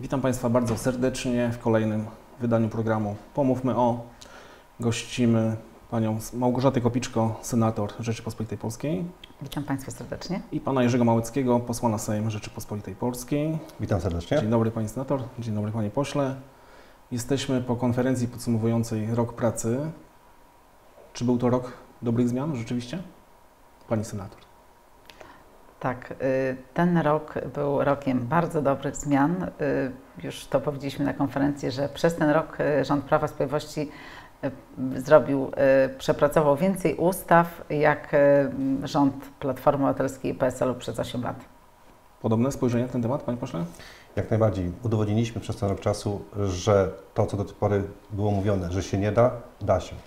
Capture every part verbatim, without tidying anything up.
Witam Państwa bardzo serdecznie w kolejnym wydaniu programu Pomówmy o. Gościmy Panią Małgorzatę Kopiczko, senator Rzeczypospolitej Polskiej. Witam Państwa serdecznie. I Pana Jerzego Małeckiego, posła na Sejm Rzeczypospolitej Polskiej. Witam serdecznie. Dzień dobry Pani senator, dzień dobry Panie pośle. Jesteśmy po konferencji podsumowującej rok pracy. Czy był to rok dobrych zmian rzeczywiście? Pani senator. Tak, ten rok był rokiem bardzo dobrych zmian. Już to powiedzieliśmy na konferencji, że przez ten rok rząd Prawa i Sprawiedliwości zrobił, przepracował więcej ustaw jak rząd Platformy Obywatelskiej i P S L u przez osiem lat. Podobne spojrzenie na ten temat, Panie pośle? Jak najbardziej. Udowodniliśmy przez ten rok czasu, że to, co do tej pory było mówione, że się nie da, da się.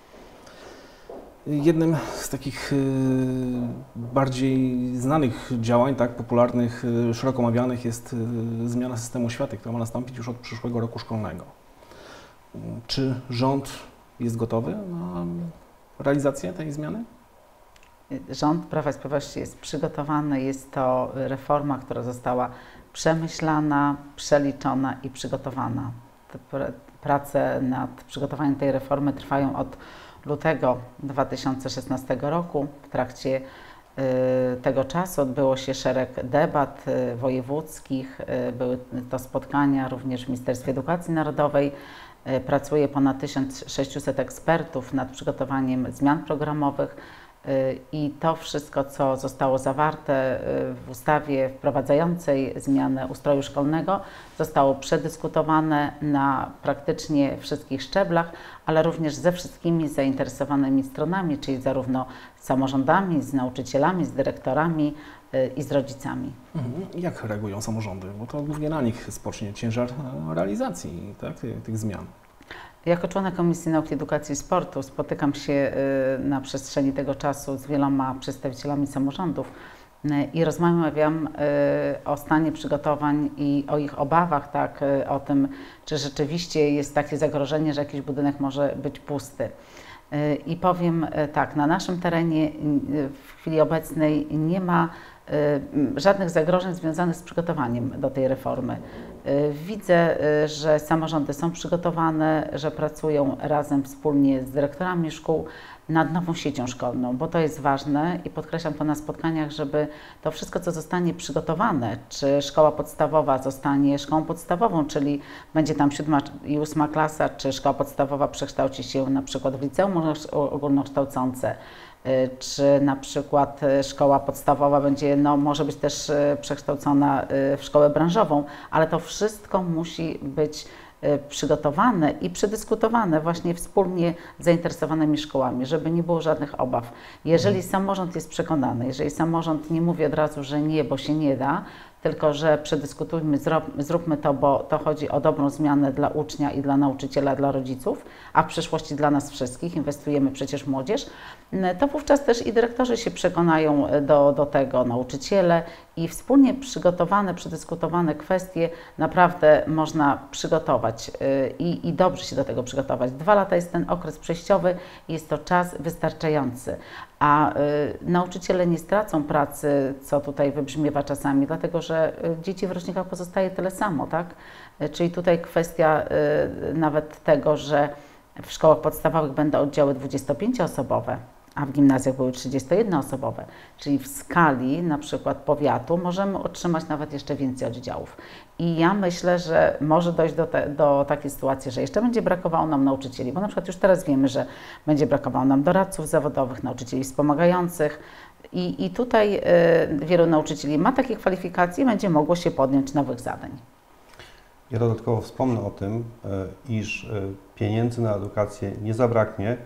Jednym z takich y, bardziej znanych działań, tak, popularnych, y, szeroko omawianych jest y, zmiana systemu oświaty, która ma nastąpić już od przyszłego roku szkolnego. Y, czy rząd jest gotowy na realizację tej zmiany? Rząd Prawa i Sprawiedliwości jest przygotowany. Jest to reforma, która została przemyślana, przeliczona i przygotowana. Te prace nad przygotowaniem tej reformy trwają od lutego dwa tysiące szesnastego roku. W trakcie y, tego czasu odbyło się szereg debat y, wojewódzkich, y, były to spotkania również w Ministerstwie Edukacji Narodowej. Y, pracuje ponad tysiąc sześćset ekspertów nad przygotowaniem zmian programowych y, i to wszystko, co zostało zawarte y, w ustawie wprowadzającej zmianę ustroju szkolnego, zostało przedyskutowane na praktycznie wszystkich szczeblach, ale również ze wszystkimi zainteresowanymi stronami, czyli zarówno z samorządami, z nauczycielami, z dyrektorami yy, i z rodzicami. Mhm. Jak reagują samorządy? Bo to głównie na nich spocznie ciężar realizacji, tak, tych, tych zmian. Jako członek Komisji Nauki, Edukacji i Sportu spotykam się yy, na przestrzeni tego czasu z wieloma przedstawicielami samorządów i rozmawiam o stanie przygotowań i o ich obawach, tak, o tym, czy rzeczywiście jest takie zagrożenie, że jakiś budynek może być pusty. I powiem tak, na naszym terenie w chwili obecnej nie ma żadnych zagrożeń związanych z przygotowaniem do tej reformy. Widzę, że samorządy są przygotowane, że pracują razem wspólnie z dyrektorami szkół nad nową siecią szkolną, bo to jest ważne i podkreślam to na spotkaniach, żeby to wszystko, co zostanie przygotowane, czy szkoła podstawowa zostanie szkołą podstawową, czyli będzie tam siódma i ósma klasa, czy szkoła podstawowa przekształci się na przykład w liceum ogólnokształcące, czy na przykład szkoła podstawowa będzie, no może być też przekształcona w szkołę branżową, ale to wszystko musi być przygotowane i przedyskutowane właśnie wspólnie z zainteresowanymi szkołami, żeby nie było żadnych obaw. Jeżeli samorząd jest przekonany, jeżeli samorząd nie mówi od razu, że nie, bo się nie da, tylko że przedyskutujmy, zróbmy to, bo to chodzi o dobrą zmianę dla ucznia i dla nauczyciela, dla rodziców, a w przyszłości dla nas wszystkich, inwestujemy przecież w młodzież, to wówczas też i dyrektorzy się przekonają do, do tego, nauczyciele i wspólnie przygotowane, przedyskutowane kwestie naprawdę można przygotować i, i dobrze się do tego przygotować. Dwa lata jest ten okres przejściowy i jest to czas wystarczający. A y, nauczyciele nie stracą pracy, co tutaj wybrzmiewa czasami, dlatego że y, dzieci w rocznikach pozostaje tyle samo, tak? Y, czyli tutaj kwestia y, nawet tego, że w szkołach podstawowych będą oddziały dwudziestopięcioosobowe, a w gimnazjach były trzydziestojednoosobowe, czyli w skali na przykład powiatu możemy otrzymać nawet jeszcze więcej oddziałów. I ja myślę, że może dojść do, te, do takiej sytuacji, że jeszcze będzie brakowało nam nauczycieli, bo na przykład już teraz wiemy, że będzie brakowało nam doradców zawodowych, nauczycieli wspomagających i, i tutaj y, wielu nauczycieli ma takie kwalifikacje i będzie mogło się podjąć nowych zadań. Ja dodatkowo wspomnę o tym, iż pieniędzy na edukację nie zabraknie.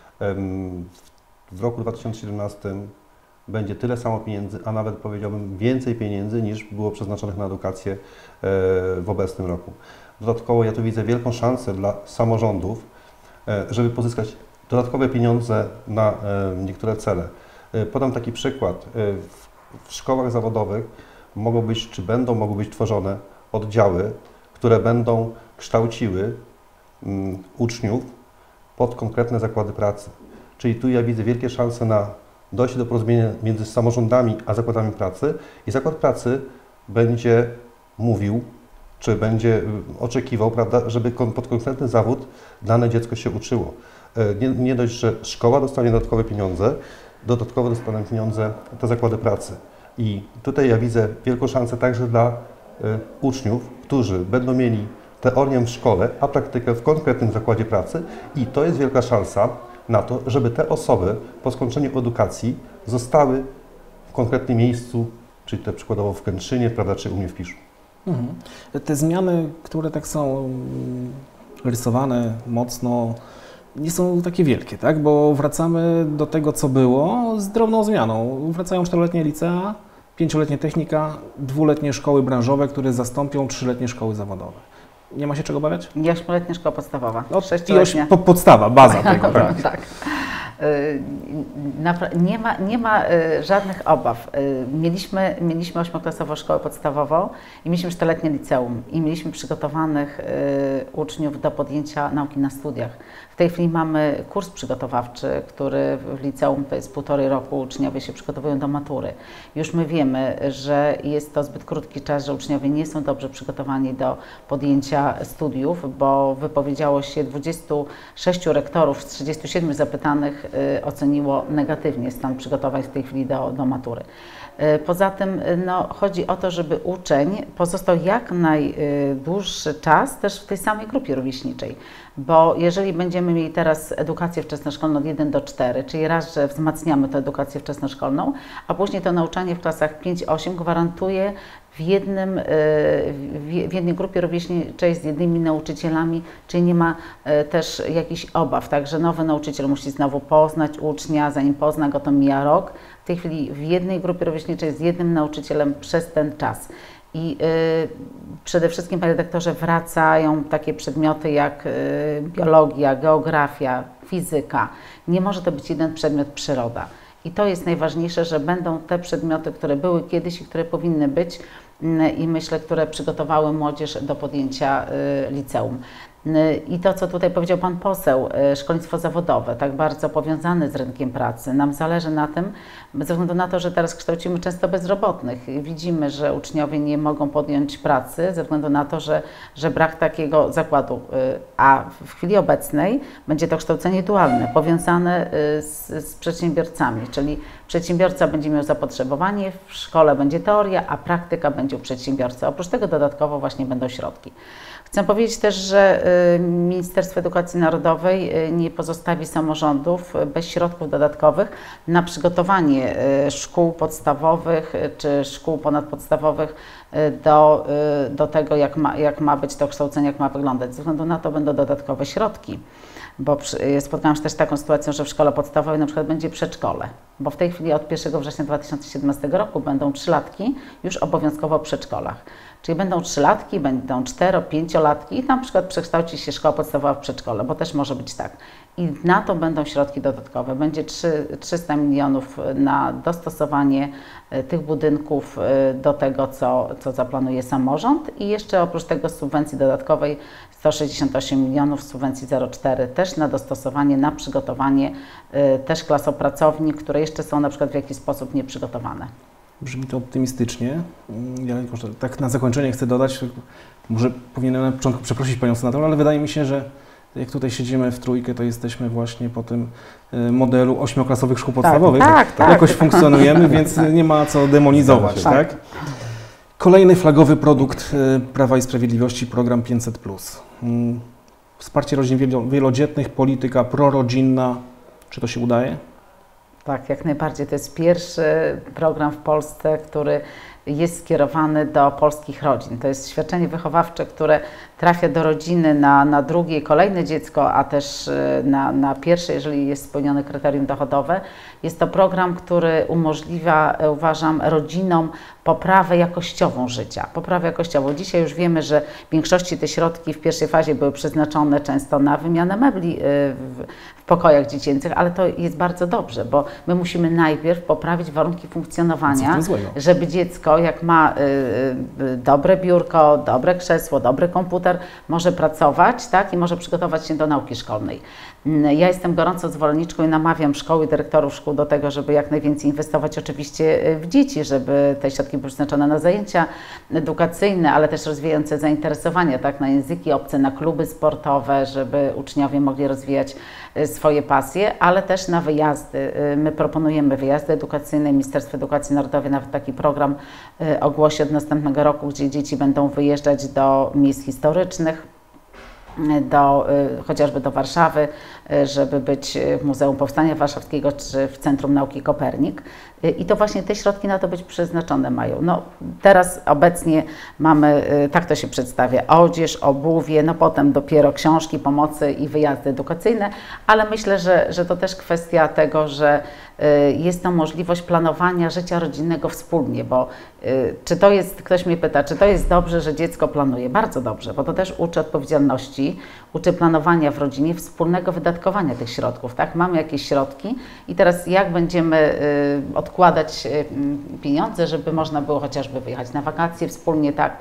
W roku dwa tysiące siedemnastym będzie tyle samo pieniędzy, a nawet powiedziałbym więcej pieniędzy niż było przeznaczonych na edukację w obecnym roku. Dodatkowo ja tu widzę wielką szansę dla samorządów, żeby pozyskać dodatkowe pieniądze na niektóre cele. Podam taki przykład. W szkołach zawodowych mogą być, czy będą mogły być tworzone oddziały, które będą kształciły um, uczniów pod konkretne zakłady pracy. Czyli tu ja widzę wielkie szanse na dojście do porozumienia między samorządami a zakładami pracy i zakład pracy będzie mówił, czy będzie oczekiwał, prawda, żeby pod konkretny zawód dane dziecko się uczyło. Nie, nie dość, że szkoła dostanie dodatkowe pieniądze, dodatkowo dostaną pieniądze te zakłady pracy. I tutaj ja widzę wielką szansę także dla y, uczniów, którzy będą mieli teorię w szkole, a praktykę w konkretnym zakładzie pracy i to jest wielka szansa na to, żeby te osoby po skończeniu edukacji zostały w konkretnym miejscu, czyli te przykładowo w Kętrzynie, prawda, czy u mnie w Piszu. Mhm. Te zmiany, które tak są rysowane mocno, nie są takie wielkie, tak? Bo wracamy do tego, co było, z drobną zmianą. Wracają czteroletnie licea, pięcioletnie technika, dwuletnie szkoły branżowe, które zastąpią trzyletnie szkoły zawodowe. Nie ma się czego obawiać? I ośmioletnia szkoła podstawowa, No, sześcioletnia. I oś, po, podstawa, baza tego, tak? Tak. Nie ma, nie ma żadnych obaw. Mieliśmy, mieliśmy ośmioklasową szkołę podstawową i mieliśmy czteroletnie liceum i mieliśmy przygotowanych uczniów do podjęcia nauki na studiach. W tej chwili mamy kurs przygotowawczy, który w liceum to jest półtorej roku, uczniowie się przygotowują do matury. Już my wiemy, że jest to zbyt krótki czas, że uczniowie nie są dobrze przygotowani do podjęcia studiów, bo wypowiedziało się dwudziestu sześciu rektorów z trzydziestu siedmiu zapytanych oceniło negatywnie stan przygotowań w tej chwili do, do matury. Poza tym no, chodzi o to, żeby uczeń pozostał jak najdłuższy czas też w tej samej grupie rówieśniczej, bo jeżeli będziemy mieli teraz edukację wczesnoszkolną od jeden do czterech, czyli raz, że wzmacniamy tę edukację wczesnoszkolną, a później to nauczanie w klasach pięć osiem gwarantuje w, jednym, w jednej grupie rówieśniczej z jednymi nauczycielami, czyli nie ma też jakichś obaw, także nowy nauczyciel musi znowu poznać ucznia, zanim pozna go, to mija rok. W tej chwili w jednej grupie rówieśniczej z jednym nauczycielem przez ten czas. I y, przede wszystkim, panie redaktorze, wracają takie przedmioty jak y, biologia, geografia, fizyka. Nie może to być jeden przedmiot przyroda. I to jest najważniejsze, że będą te przedmioty, które były kiedyś i które powinny być y, i myślę, które przygotowały młodzież do podjęcia y, liceum. I to, co tutaj powiedział Pan poseł, szkolnictwo zawodowe, tak bardzo powiązane z rynkiem pracy. Nam zależy na tym, ze względu na to, że teraz kształcimy często bezrobotnych. Widzimy, że uczniowie nie mogą podjąć pracy ze względu na to, że, że brak takiego zakładu. A w chwili obecnej będzie to kształcenie dualne, powiązane z, z przedsiębiorcami, czyli przedsiębiorca będzie miał zapotrzebowanie, w szkole będzie teoria, a praktyka będzie u przedsiębiorcy. Oprócz tego dodatkowo właśnie będą środki. Chcę powiedzieć też, że Ministerstwo Edukacji Narodowej nie pozostawi samorządów bez środków dodatkowych na przygotowanie szkół podstawowych czy szkół ponadpodstawowych do, do tego, jak ma, jak ma być to kształcenie, jak ma wyglądać. Ze względu na to będą dodatkowe środki. Bo spotkałam się też z taką sytuacją, że w szkole podstawowej na przykład będzie przedszkole, bo w tej chwili od pierwszego września dwa tysiące siedemnastego roku będą trzylatki już obowiązkowo w przedszkolach. Czyli będą trzylatki, będą cztero, pięciolatki i tam na przykład przekształci się szkoła podstawowa w przedszkole, bo też może być tak. I na to będą środki dodatkowe. Będzie trzysta milionów na dostosowanie tych budynków do tego, co, co zaplanuje samorząd i jeszcze oprócz tego subwencji dodatkowej sto sześćdziesiąt osiem milionów subwencji zero cztery też na dostosowanie, na przygotowanie też klas opracowni, które jeszcze są na przykład w jakiś sposób nieprzygotowane. Brzmi to optymistycznie. Ja tak na zakończenie chcę dodać, może powinienem na początku przeprosić Panią Senator, ale wydaje mi się, że jak tutaj siedzimy w trójkę, to jesteśmy właśnie po tym modelu ośmioklasowych szkół podstawowych. Tak, tak, tak. Jakoś funkcjonujemy, więc nie ma co demonizować. Tak. Tak? Kolejny flagowy produkt Prawa i Sprawiedliwości, program pięćset plus. Wsparcie rodzin wielodzietnych, polityka prorodzinna. Czy to się udaje? Tak, jak najbardziej. To jest pierwszy program w Polsce, który jest skierowany do polskich rodzin. To jest świadczenie wychowawcze, które trafia do rodziny na, na drugie, kolejne dziecko, a też na, na pierwsze, jeżeli jest spełnione kryterium dochodowe. Jest to program, który umożliwia, uważam, rodzinom poprawę jakościową życia. Poprawę jakościową. Dzisiaj już wiemy, że w większości te środki w pierwszej fazie były przeznaczone często na wymianę mebli w, w pokojach dziecięcych, ale to jest bardzo dobrze, bo my musimy najpierw poprawić warunki funkcjonowania, żeby dziecko, jak ma y, y, dobre biurko, dobre krzesło, dobry komputer, może pracować, tak, i może przygotować się do nauki szkolnej. Ja jestem gorąco zwolenniczką i namawiam szkoły, dyrektorów szkół do tego, żeby jak najwięcej inwestować oczywiście w dzieci, żeby te środki były przeznaczone na zajęcia edukacyjne, ale też rozwijające zainteresowania, tak, na języki obce, na kluby sportowe, żeby uczniowie mogli rozwijać swoje pasje, ale też na wyjazdy. My proponujemy wyjazdy edukacyjne. Ministerstwo Edukacji Narodowej nawet taki program ogłosi od następnego roku, gdzie dzieci będą wyjeżdżać do miejsc historycznych, do, chociażby do Warszawy, żeby być w Muzeum Powstania Warszawskiego czy w Centrum Nauki Kopernik. I to właśnie te środki na to być przeznaczone mają. No, teraz obecnie mamy, tak to się przedstawia, odzież, obuwie, no potem dopiero książki, pomocy i wyjazdy edukacyjne, ale myślę, że, że to też kwestia tego, że jest to możliwość planowania życia rodzinnego wspólnie, bo czy to jest, ktoś mnie pyta, czy to jest dobrze, że dziecko planuje? Bardzo dobrze, bo to też uczy odpowiedzialności, uczy planowania w rodzinie, wspólnego wydatkowania tych środków, tak? Mamy jakieś środki i teraz jak będziemy odkładać pieniądze, żeby można było chociażby wyjechać na wakacje wspólnie, tak?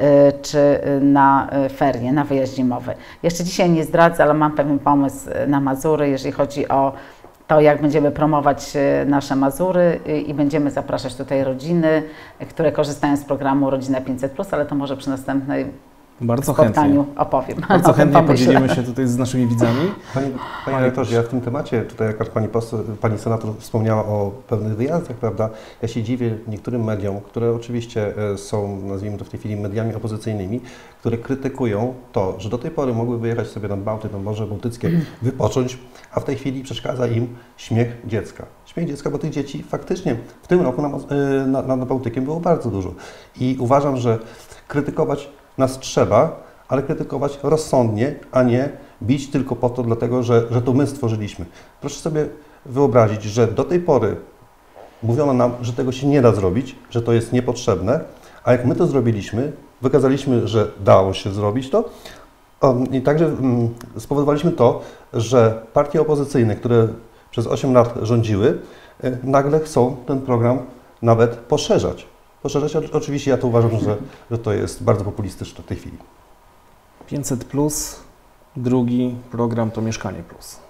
Czy na ferie, na wyjazd zimowy. Jeszcze dzisiaj nie zdradzę, ale mam pewien pomysł na Mazury, jeżeli chodzi o to, jak będziemy promować nasze Mazury i będziemy zapraszać tutaj rodziny, które korzystają z programu Rodzina pięćset plus, ale to może przy następnej Bardzo spotkaniu chętnie. opowiem. Bardzo chętnie podzielimy się tutaj z naszymi widzami. Panie, panie rektorze, ja w tym temacie, tutaj jak pani, poseł, pani senator wspomniała o pewnych wyjazdach, prawda, ja się dziwię niektórym mediom, które oczywiście są, nazwijmy to w tej chwili, mediami opozycyjnymi, które krytykują to, że do tej pory mogły wyjechać sobie nad Bałtyk, nad Morze Bałtyckie, mm. wypocząć, a w tej chwili przeszkadza im śmiech dziecka. Śmiech dziecka, bo tych dzieci faktycznie w tym roku nad na, na, na Bałtykiem było bardzo dużo. I uważam, że krytykować nas trzeba, ale krytykować rozsądnie, a nie bić tylko po to, dlatego że, że to my stworzyliśmy. Proszę sobie wyobrazić, że do tej pory mówiono nam, że tego się nie da zrobić, że to jest niepotrzebne, a jak my to zrobiliśmy, wykazaliśmy, że dało się zrobić to i także spowodowaliśmy to, że partie opozycyjne, które przez osiem lat rządziły, nagle chcą ten program nawet poszerzać. Poszerzać, oczywiście ja to uważam, że, że to jest bardzo populistyczne w tej chwili. pięćset plus, drugi program to Mieszkanie Plus.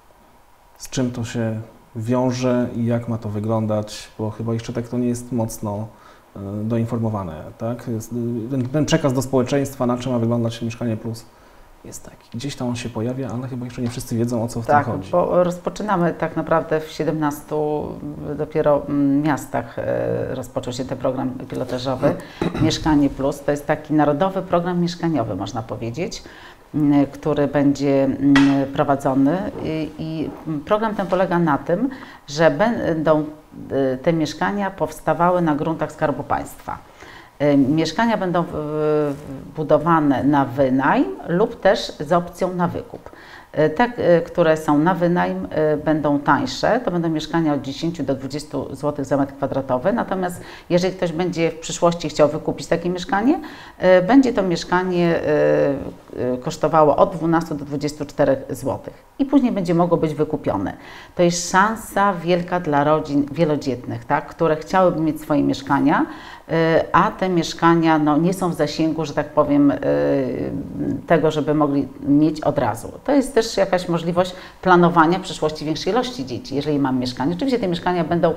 Z czym to się wiąże i jak ma to wyglądać, bo chyba jeszcze tak to nie jest mocno y, doinformowane, tak? Jest, y, ten, ten przekaz do społeczeństwa, na czym ma wyglądać Mieszkanie Plus, jest taki. Gdzieś tam on się pojawia, ale chyba jeszcze nie wszyscy wiedzą, o co w tak, tym chodzi. Bo rozpoczynamy tak naprawdę w siedemnastu dopiero miastach rozpoczął się ten program pilotażowy Mieszkanie Plus. To jest taki narodowy program mieszkaniowy, można powiedzieć, który będzie prowadzony i program ten polega na tym, że będą te mieszkania powstawały na gruntach Skarbu Państwa. Mieszkania będą budowane na wynajem lub też z opcją na wykup. Te, które są na wynajem, będą tańsze, to będą mieszkania od dziesięciu do dwudziestu złotych za metr kwadratowy, natomiast jeżeli ktoś będzie w przyszłości chciał wykupić takie mieszkanie, będzie to mieszkanie kosztowało od dwunastu do dwudziestu czterech złotych i później będzie mogło być wykupione. To jest szansa wielka dla rodzin wielodzietnych, tak, które chciałyby mieć swoje mieszkania, a te mieszkania no, nie są w zasięgu, że tak powiem, tego, żeby mogli mieć od razu. To jest też jakaś możliwość planowania w przyszłości większej ilości dzieci, jeżeli mam mieszkanie. Oczywiście te mieszkania będą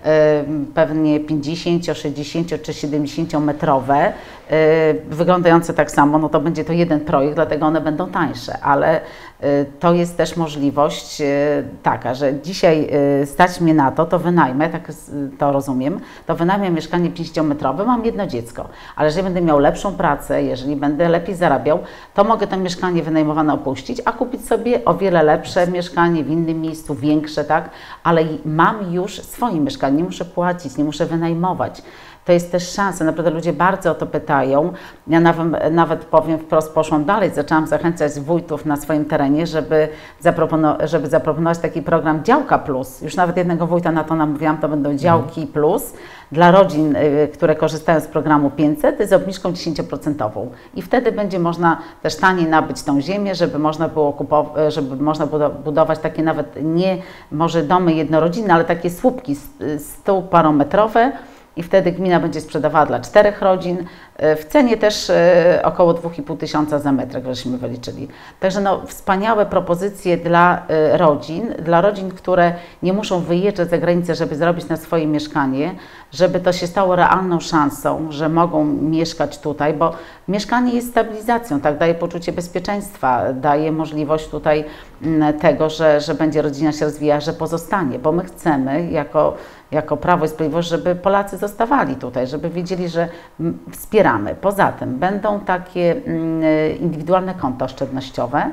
pewnie pięćdziesięcio-, sześćdziesięcio- czy siedemdziesięciometrowe, wyglądające tak samo, no to będzie to jeden projekt, dlatego one będą tańsze, ale to jest też możliwość taka, że dzisiaj stać mnie na to, to wynajmę, tak to rozumiem, to wynajmę mieszkanie pięćdziesięciometrowe, mam jedno dziecko, ale jeżeli będę miał lepszą pracę, jeżeli będę lepiej zarabiał, to mogę to mieszkanie wynajmowane opuścić, a kupić sobie o wiele lepsze mieszkanie w innym miejscu, większe, tak, ale mam już swoje mieszkanie, nie muszę płacić, nie muszę wynajmować. To jest też szansa, naprawdę ludzie bardzo o to pytają. Ja nawet, nawet powiem wprost, poszłam dalej, zaczęłam zachęcać wójtów na swoim terenie, żeby, zapropono żeby zaproponować taki program Działka Plus. Już nawet jednego wójta na to namówiłam, to będą działki plus dla rodzin, y, które korzystają z programu pięćset z obniżką dziesięcioprocentową. I wtedy będzie można też taniej nabyć tą ziemię, żeby można było kupować, żeby można było budować takie nawet nie może domy jednorodzinne, ale takie słupki stu parometrowe. I wtedy gmina będzie sprzedawała dla czterech rodzin, w cenie też około dwa i pół tysiąca za metr, jak żeśmy wyliczyli. Także no, wspaniałe propozycje dla rodzin, dla rodzin, które nie muszą wyjeżdżać za granicę, żeby zrobić na swoje mieszkanie, żeby to się stało realną szansą, że mogą mieszkać tutaj, bo mieszkanie jest stabilizacją, tak, daje poczucie bezpieczeństwa, daje możliwość tutaj tego, że, że będzie rodzina się rozwijała, że pozostanie, bo my chcemy jako, jako Prawo i Sprawiedliwość, żeby Polacy zostawali tutaj, żeby wiedzieli, że wspieramy. Poza tym będą takie indywidualne konta oszczędnościowe,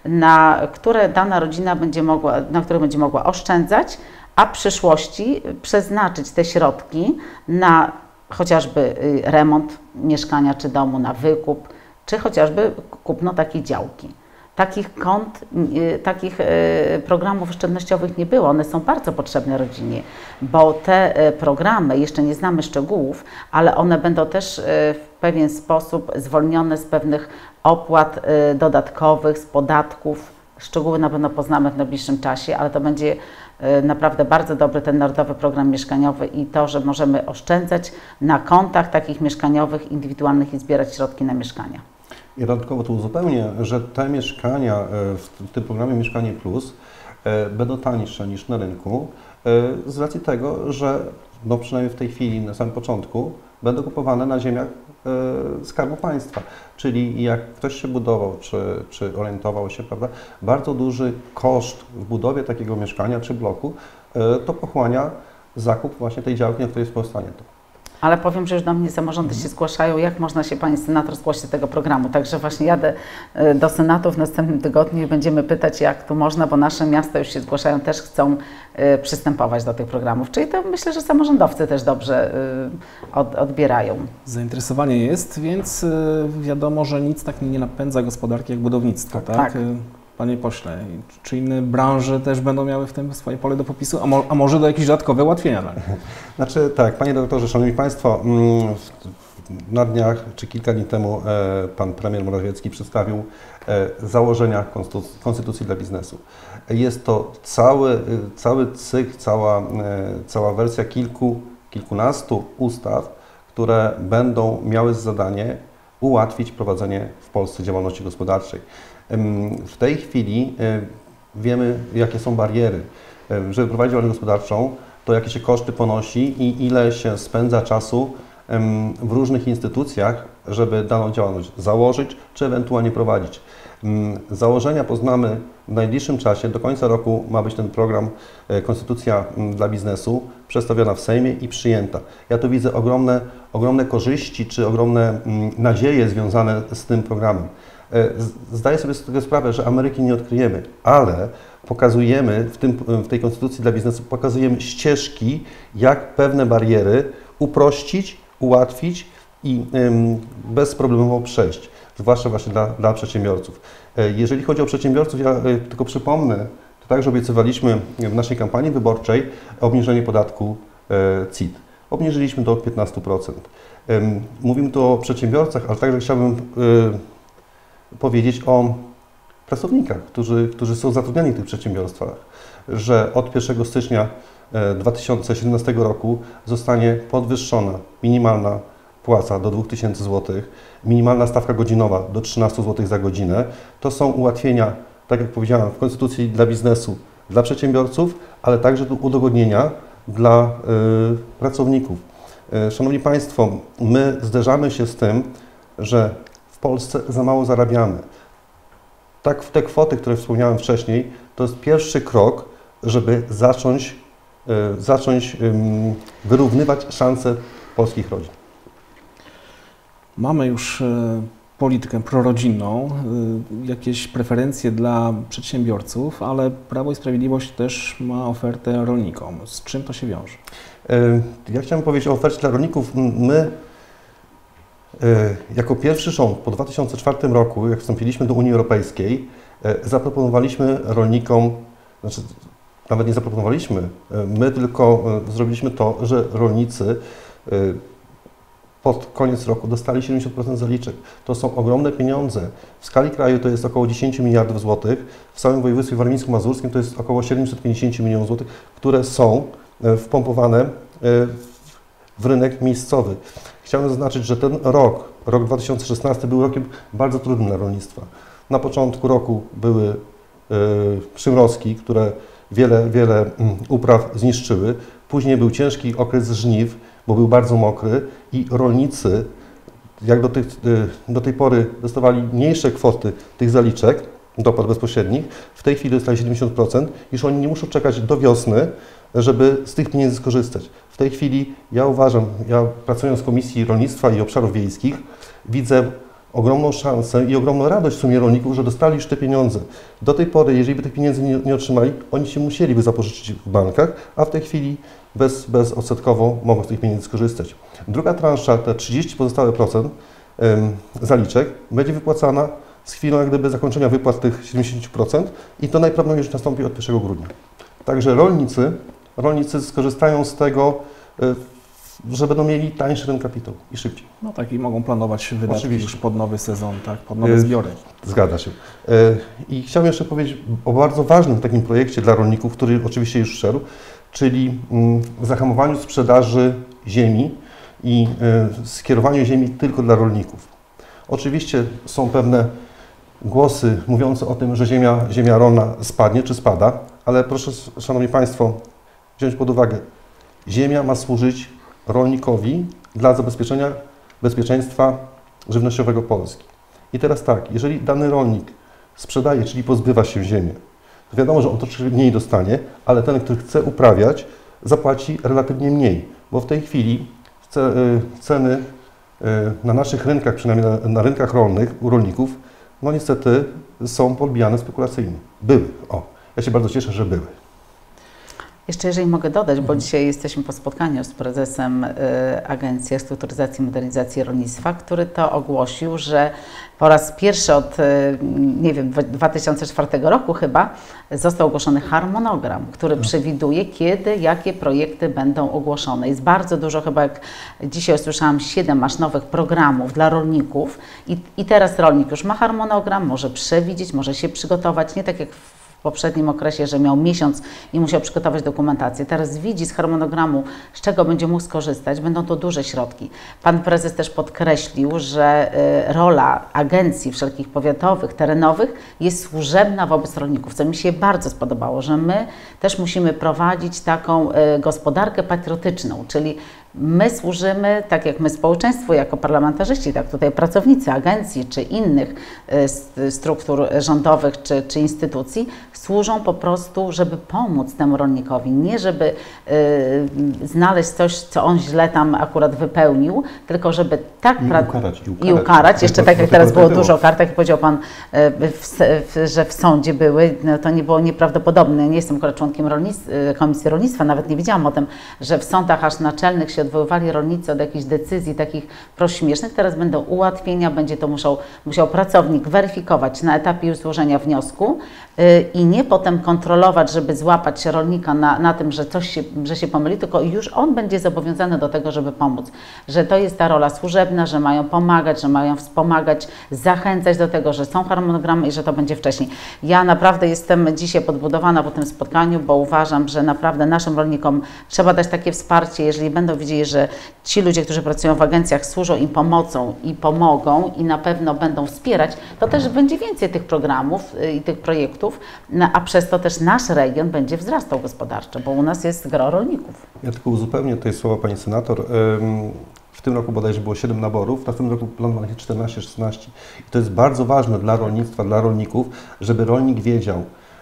na które dana rodzina będzie mogła, na które będzie mogła oszczędzać, a w przyszłości przeznaczyć te środki na chociażby remont mieszkania czy domu, na wykup, czy chociażby kupno takiej działki. Takich kont, takich programów oszczędnościowych nie było. One są bardzo potrzebne rodzinie, bo te programy, jeszcze nie znamy szczegółów, ale one będą też w pewien sposób zwolnione z pewnych opłat dodatkowych, z podatków. Szczegóły na pewno poznamy w najbliższym czasie, ale to będzie naprawdę bardzo dobry ten Narodowy Program Mieszkaniowy i to, że możemy oszczędzać na kontach takich mieszkaniowych, indywidualnych i zbierać środki na mieszkania. I dodatkowo tu uzupełnię, że te mieszkania w tym programie Mieszkanie Plus będą tańsze niż na rynku z racji tego, że no przynajmniej w tej chwili, na samym początku, będą kupowane na ziemiach Skarbu Państwa. Czyli jak ktoś się budował, czy, czy orientował się, prawda, bardzo duży koszt w budowie takiego mieszkania czy bloku, to pochłania zakup właśnie tej działki, na której jest powstanie to. Ale powiem, że już do mnie samorządy się zgłaszają, jak można się Pani Senator zgłosić do tego programu. Także właśnie jadę do Senatu w następnym tygodniu i będziemy pytać, jak tu można, bo nasze miasta już się zgłaszają, też chcą przystępować do tych programów. Czyli to myślę, że samorządowcy też dobrze od, odbierają. Zainteresowanie jest, więc wiadomo, że nic tak nie napędza gospodarki jak budownictwo, tak? Tak. Panie pośle, czy inne branże też będą miały w tym swoje pole do popisu, a, mo, a może do jakieś dodatkowe ułatwienia? Tak? Znaczy tak, Panie Doktorze, Szanowni Państwo, na dniach czy kilka dni temu Pan Premier Morawiecki przedstawił założenia konstytucji, konstytucji dla biznesu. Jest to cały, cały cykl, cała, cała wersja kilku, kilkunastu ustaw, które będą miały za zadanie ułatwić prowadzenie w Polsce działalności gospodarczej. W tej chwili wiemy, jakie są bariery. Żeby prowadzić działalność gospodarczą, to jakie się koszty ponosi i ile się spędza czasu w różnych instytucjach, żeby daną działalność założyć, czy ewentualnie prowadzić. Założenia poznamy w najbliższym czasie. Do końca roku ma być ten program Konstytucja dla biznesu przedstawiona w Sejmie i przyjęta. Ja tu widzę ogromne, ogromne korzyści czy ogromne nadzieje związane z tym programem. Zdaję sobie z tego sprawę, że Ameryki nie odkryjemy, ale pokazujemy w, tym, w tej Konstytucji dla biznesu, pokazujemy ścieżki, jak pewne bariery uprościć, ułatwić i ym, bezproblemowo przejść, zwłaszcza właśnie dla, dla przedsiębiorców. Jeżeli chodzi o przedsiębiorców, ja y, tylko przypomnę, to także obiecywaliśmy w naszej kampanii wyborczej obniżenie podatku y, C I T. Obniżyliśmy do piętnastu procent. Ym, mówimy tu o przedsiębiorcach, ale także chciałbym y, powiedzieć o pracownikach, którzy, którzy są zatrudniani w tych przedsiębiorstwach, że od pierwszego stycznia dwa tysiące siedemnastego roku zostanie podwyższona minimalna płaca do dwóch tysięcy złotych, minimalna stawka godzinowa do trzynastu złotych za godzinę. To są ułatwienia, tak jak powiedziałem, w Konstytucji dla biznesu, dla przedsiębiorców, ale także udogodnienia dla y, pracowników. Y, Szanowni Państwo, my zderzamy się z tym, że w Polsce za mało zarabiamy. Tak, te kwoty, które wspomniałem wcześniej, to jest pierwszy krok, żeby zacząć, y, zacząć y, wyrównywać szanse polskich rodzin. Mamy już y, politykę prorodzinną, y, jakieś preferencje dla przedsiębiorców, ale Prawo i Sprawiedliwość też ma ofertę rolnikom. Z czym to się wiąże? Y, ja chciałem powiedzieć o ofercie dla rolników. My jako pierwszy rząd po dwa tysiące czwartym roku, jak wstąpiliśmy do Unii Europejskiej, zaproponowaliśmy rolnikom, znaczy nawet nie zaproponowaliśmy, my tylko zrobiliśmy to, że rolnicy pod koniec roku dostali siedemdziesiąt procent zaliczek. To są ogromne pieniądze. W skali kraju to jest około dziesięć miliardów złotych, w całym województwie warmińsko-mazurskim to jest około siedemset pięćdziesiąt milionów złotych, które są wpompowane w rynek miejscowy. Chciałem zaznaczyć, że ten rok rok dwa tysiące szesnasty był rokiem bardzo trudnym dla rolnictwa. Na początku roku były y, przymrozki, które wiele, wiele y, upraw zniszczyły. Później był ciężki okres żniw, bo był bardzo mokry i rolnicy, jak do, tych, y, do tej pory dostawali mniejsze kwoty tych zaliczek, dopłat bezpośrednich, w tej chwili dostają siedemdziesiąt procent, iż oni nie muszą czekać do wiosny, żeby z tych pieniędzy skorzystać. W tej chwili ja uważam, ja pracując w Komisji Rolnictwa i Obszarów Wiejskich, widzę ogromną szansę i ogromną radość w sumie rolników, że dostali już te pieniądze. Do tej pory, jeżeli by tych pieniędzy nie, nie otrzymali, oni się musieliby zapożyczyć w bankach, a w tej chwili bez, bezodsetkowo mogą z tych pieniędzy skorzystać. Druga transza, te trzydzieści pozostałe procent ym, zaliczek, będzie wypłacana z chwilą jak gdyby zakończenia wypłat tych siedemdziesiąt procent i to najprawdopodobniej już nastąpi od pierwszego grudnia. Także rolnicy, rolnicy skorzystają z tego, że będą mieli tańszy ten kapitał i szybciej. No tak, i mogą planować wydatki Oczywiście. już pod nowy sezon, tak, pod nowe zbiory. Zgadza się. I chciałbym jeszcze powiedzieć o bardzo ważnym takim projekcie dla rolników, który oczywiście już wszedł, czyli zahamowaniu sprzedaży ziemi i skierowaniu ziemi tylko dla rolników. Oczywiście są pewne głosy mówiące o tym, że ziemia, ziemia rolna spadnie czy spada, ale proszę, Szanowni Państwo, wziąć pod uwagę, ziemia ma służyć rolnikowi dla zabezpieczenia bezpieczeństwa żywnościowego Polski. I teraz tak, jeżeli dany rolnik sprzedaje, czyli pozbywa się ziemi, to wiadomo, że on troszkę mniej dostanie, ale ten, który chce uprawiać, zapłaci relatywnie mniej, bo w tej chwili ceny na naszych rynkach, przynajmniej na, na rynkach rolnych, u rolników, no niestety są podbijane spekulacyjnie. Były. O, ja się bardzo cieszę, że były. Jeszcze jeżeli mogę dodać, bo dzisiaj jesteśmy po spotkaniu z prezesem y, Agencji Restrukturyzacji i Modernizacji Rolnictwa, który to ogłosił, że po raz pierwszy od, y, nie wiem, dwa tysiące czwartego roku chyba został ogłoszony harmonogram, który przewiduje, kiedy, jakie projekty będą ogłoszone. Jest bardzo dużo, chyba jak dzisiaj usłyszałam, siedem aż nowych programów dla rolników i, i teraz rolnik już ma harmonogram, może przewidzieć, może się przygotować, nie tak jak w w poprzednim okresie, że miał miesiąc i musiał przygotować dokumentację. Teraz widzi z harmonogramu, z czego będzie mógł skorzystać. Będą to duże środki. Pan prezes też podkreślił, że y, rola agencji wszelkich powiatowych, terenowych jest służebna wobec rolników, co mi się bardzo spodobało, że my też musimy prowadzić taką y, gospodarkę patriotyczną, czyli my służymy, tak jak my społeczeństwo, jako parlamentarzyści, tak tutaj pracownicy agencji czy innych y, struktur rządowych czy, czy instytucji, służą po prostu, żeby pomóc temu rolnikowi, nie żeby y, znaleźć coś, co on źle tam akurat wypełnił, tylko żeby tak... I ukarać. I ukarać, i ukarać. Jeszcze tak jak teraz było dużo kar, tak jak powiedział Pan, y, w, w, że w sądzie były, no to nie było nieprawdopodobne. Ja nie jestem akurat członkiem rolnictw, Komisji Rolnictwa, nawet nie wiedziałam o tym, że w sądach aż naczelnych się odwoływali rolnicy od jakichś decyzji takich prośmiesznych. Teraz będą ułatwienia, będzie to musiał, musiał pracownik weryfikować na etapie już złożenia wniosku yy, i nie potem kontrolować, żeby złapać rolnika na, na tym, że coś się, że się pomyli, tylko już on będzie zobowiązany do tego, żeby pomóc. Że to jest ta rola służebna, że mają pomagać, że mają wspomagać, zachęcać do tego, że są harmonogramy i że to będzie wcześniej. Ja naprawdę jestem dzisiaj podbudowana po tym spotkaniu, bo uważam, że naprawdę naszym rolnikom trzeba dać takie wsparcie, jeżeli będą widzieli, że ci ludzie, którzy pracują w agencjach, służą im pomocą i pomogą i na pewno będą wspierać, to też będzie więcej tych programów i tych projektów, a przez to też nasz region będzie wzrastał gospodarczo, bo u nas jest gro rolników. Ja tylko uzupełnię tutaj słowa Pani Senator. W tym roku bodajże było siedem naborów, w następnym roku planowanych jest czternaście szesnaście. I to jest bardzo ważne dla rolnictwa, dla rolników, żeby rolnik wiedział,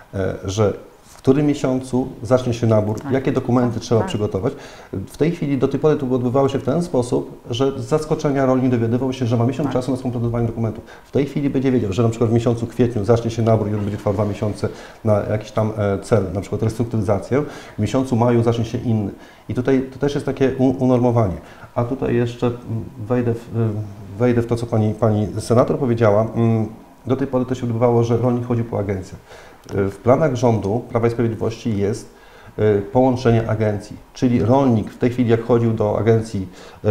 że w którym miesiącu zacznie się nabór, tak, jakie dokumenty tak, trzeba tak. przygotować. W tej chwili do tej pory to odbywało się w ten sposób, że z zaskoczenia rolnik dowiadywał się, że ma miesiąc tak. czasu na skompletowanie dokumentów. W tej chwili będzie wiedział, że na przykład w miesiącu kwietniu zacznie się nabór i on będzie trwał dwa miesiące na jakiś tam cel, na przykład restrukturyzację. W miesiącu maju zacznie się inny. I tutaj to też jest takie unormowanie. A tutaj jeszcze wejdę w, wejdę w to, co pani, pani senator powiedziała. Do tej pory to się odbywało, że rolnik chodził po agencjach. W planach rządu Prawa i Sprawiedliwości jest połączenie agencji, czyli rolnik w tej chwili jak chodził do agencji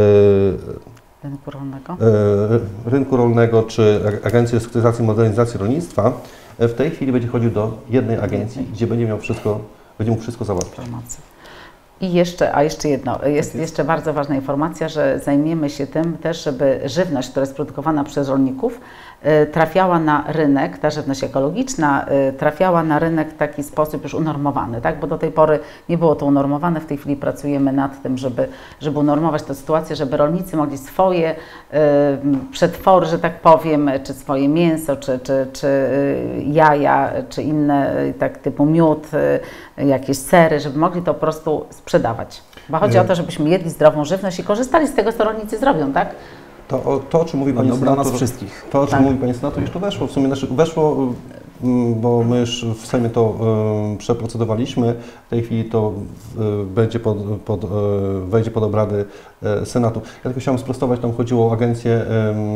rynku rolnego, rynku rolnego czy Agencji Restrukturyzacji i Modernizacji Rolnictwa, w tej chwili będzie chodził do jednej agencji, gdzie będzie miał wszystko, będzie mógł wszystko załatwić. I jeszcze, a jeszcze jedno, jest, jest jeszcze bardzo ważna informacja, że zajmiemy się tym też, żeby żywność, która jest produkowana przez rolników, trafiała na rynek, ta żywność ekologiczna trafiała na rynek w taki sposób już unormowany, tak? Bo do tej pory nie było to unormowane, w tej chwili pracujemy nad tym, żeby, żeby unormować tę sytuację, żeby rolnicy mogli swoje przetwory, że tak powiem, czy swoje mięso, czy, czy, czy jaja, czy inne tak typu miód, jakieś sery, żeby mogli to po prostu sprzedawać. Bo chodzi o to, żebyśmy jedli zdrową żywność i korzystali z tego, co rolnicy zrobią, tak? To, to, o czym mówi Pani Dobra Senator, nas wszystkich. to, o czym Tak. mówi Pani Senator, już to weszło. W sumie znaczy weszło, bo my już w Sejmie to y, przeprocedowaliśmy. W tej chwili to y, będzie pod, pod, y, wejdzie pod obrady y, Senatu. Ja tylko chciałem sprostować, tam chodziło o agencję, y,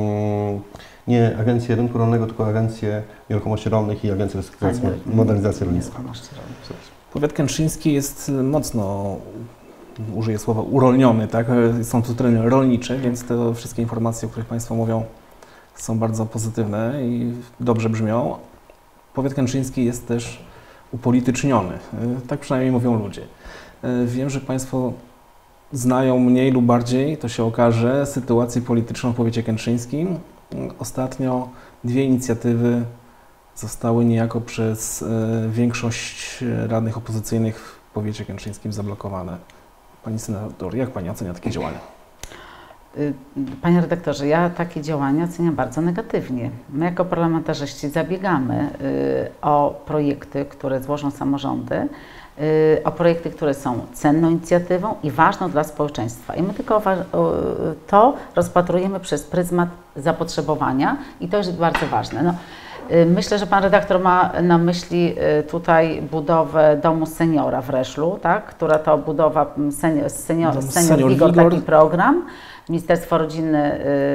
nie Agencję Rynku Rolnego, tylko Agencję Nieruchomości Rolnych i Agencję Restrukturyzacji i Modernizacji Rolnictwa. Powiat kętrzyński jest mocno, użyję słowa, urolniony, tak? Są tu tereny rolnicze, więc te wszystkie informacje, o których Państwo mówią, są bardzo pozytywne i dobrze brzmią. Powiat kętrzyński jest też upolityczniony, tak przynajmniej mówią ludzie. Wiem, że Państwo znają mniej lub bardziej, to się okaże, sytuację polityczną w powiecie kętrzyńskim. Ostatnio dwie inicjatywy zostały niejako przez większość radnych opozycyjnych w powiecie kętrzyńskim zablokowane. Pani senator, jak Pani ocenia takie działania? Panie redaktorze, ja takie działania oceniam bardzo negatywnie. My jako parlamentarzyści zabiegamy o projekty, które złożą samorządy, o projekty, które są cenną inicjatywą i ważną dla społeczeństwa. I my tylko to rozpatrujemy przez pryzmat zapotrzebowania i to jest bardzo ważne. No, myślę, że Pan redaktor ma na myśli tutaj budowę domu seniora w Reszlu, tak? Która to budowa senior, senior, senior Vigor, taki program. Ministerstwo Rodziny,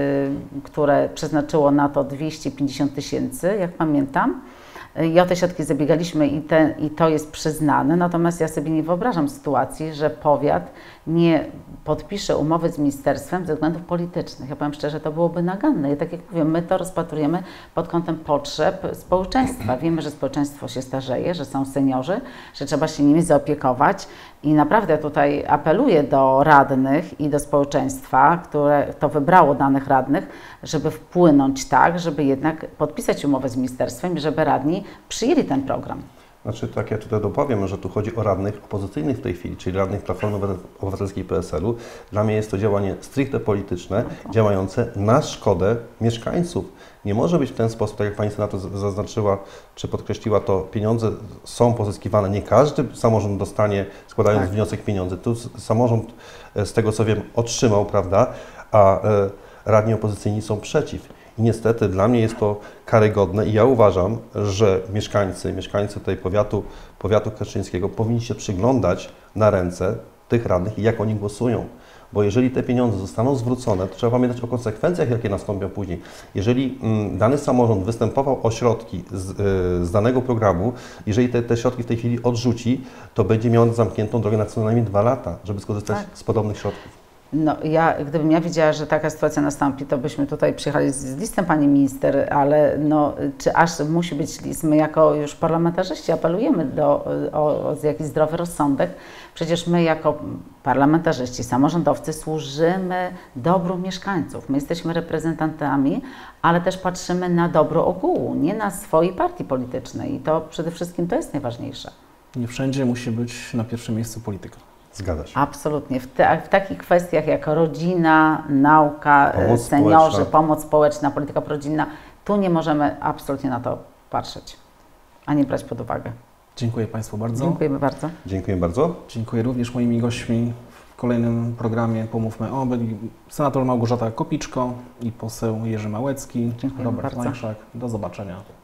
y, które przeznaczyło na to dwieście pięćdziesiąt tysięcy, jak pamiętam. I o te środki zabiegaliśmy i, te, i to jest przyznane, natomiast ja sobie nie wyobrażam sytuacji, że powiat nie podpisze umowy z ministerstwem ze względów politycznych. Ja powiem szczerze, to byłoby naganne. I tak jak mówię, my to rozpatrujemy pod kątem potrzeb społeczeństwa. Wiemy, że społeczeństwo się starzeje, że są seniorzy, że trzeba się nimi zaopiekować i naprawdę tutaj apeluję do radnych i do społeczeństwa, które to wybrało danych radnych, żeby wpłynąć tak, żeby jednak podpisać umowę z ministerstwem i żeby radni przyjęli ten program. Znaczy, tak ja tutaj dopowiem, że tu chodzi o radnych opozycyjnych w tej chwili, czyli radnych Platformy Obywatelskiej i P S L-u. Dla mnie jest to działanie stricte polityczne, działające na szkodę mieszkańców. Nie może być w ten sposób, tak jak Pani senator zaznaczyła, czy podkreśliła, to pieniądze są pozyskiwane. Nie każdy samorząd dostanie, składając tak. wniosek, pieniądze. Tu samorząd, z tego co wiem, otrzymał, prawda, a e, radni opozycyjni są przeciw. I niestety dla mnie jest to karygodne i ja uważam, że mieszkańcy, mieszkańcy tutaj powiatu, powiatu kętrzyńskiego powinni się przyglądać na ręce tych radnych i jak oni głosują. Bo jeżeli te pieniądze zostaną zwrócone, to trzeba pamiętać o konsekwencjach, jakie nastąpią później. Jeżeli mm, dany samorząd występował o środki z, y, z danego programu, jeżeli te, te środki w tej chwili odrzuci, to będzie miał zamkniętą drogę na co najmniej dwa lata, żeby skorzystać tak. z podobnych środków. No, ja, gdybym ja wiedziała, że taka sytuacja nastąpi, to byśmy tutaj przyjechali z, z listem, Pani Minister, ale no, czy aż musi być list? My jako już parlamentarzyści apelujemy do, o, o jakiś zdrowy rozsądek. Przecież my jako parlamentarzyści, samorządowcy służymy dobru mieszkańców. My jesteśmy reprezentantami, ale też patrzymy na dobro ogółu, nie na swojej partii politycznej i to przede wszystkim to jest najważniejsze. Nie wszędzie musi być na pierwszym miejscu polityka. Zgadza się. Absolutnie. W, te, w takich kwestiach jak rodzina, nauka, pomoc seniorzy, społeczna. pomoc społeczna, polityka prorodzinna, tu nie możemy absolutnie na to patrzeć, ani brać pod uwagę. Dziękuję Państwu bardzo. Dziękujemy bardzo. Dziękuję bardzo. Dziękuję również moimi gośćmi w kolejnym programie Pomówmy o. Byli senator Małgorzata Kopiczko i poseł Jerzy Małecki. Dziękuję Robert bardzo. Majszak. Do zobaczenia.